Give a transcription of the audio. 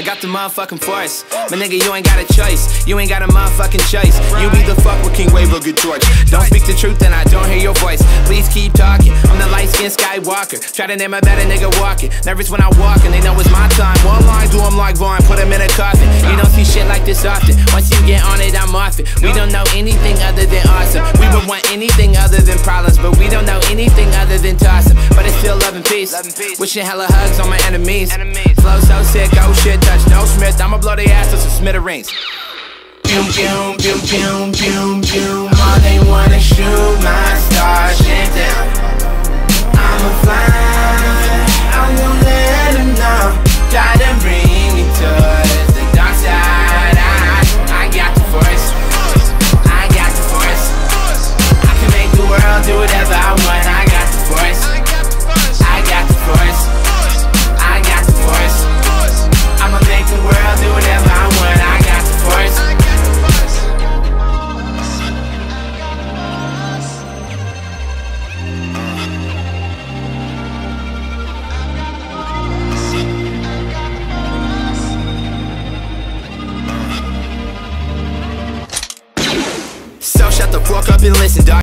got the motherfucking force. But nigga, you ain't got a choice. You ain't got a motherfucking choice. You either fuck with King Wave or get torched. Don't speak the truth and I don't hear your voice. Please keep talking. I'm the light-skinned Skywalker. Try to name a better nigga walking. Nervous when I walk and they know it's my time. One line, do 'em like Vaughn, put 'em in a coffin. You don't see shit like this often. Once you get on it, I'm off it. We don't know anything other than awesome. We would want anything other than problems, but we don't know anything other than tossing. But it's still love and peace. Wishing hella hugs on my enemies. Flow so sick, oh shit, touch no Smith. I'ma blow their ass to some smithereens. Boom, boom, boom, boom, boom, boom. All they wanna shoot my star shit down. I'ma fly, I won't let them know. Try to bring me towards the dark side. I got the force, I got the force. I can make the world do whatever I want. I got the force, I got the force, I got the force. I'ma make the world do whatever I want. I got the force. So shut the fuck up and listen, dog.